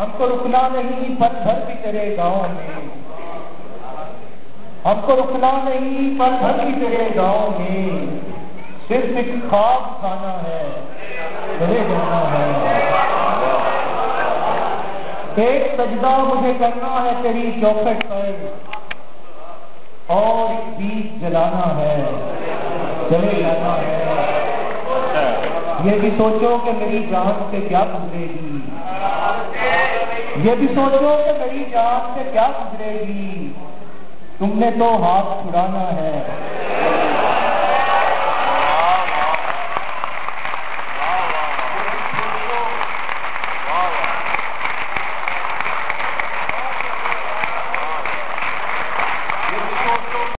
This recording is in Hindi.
हमको रुकना नहीं पत्थर भी तेरे गांव में, हमको रुकना नहीं पत्थर भी तेरे गांव में, सिर्फ एक ख्वाब खाना है, चले जाना है। एक सजदा मुझे करना है तेरी चौखट पर, और एक दीप जलाना है, चले जाना है। ये भी सोचो कि मेरी जान से क्या गुजरेगी, ये भी सोचो कि मेरी जान से क्या गुजरेगी। तुमने तो हाथ छुड़ाना है,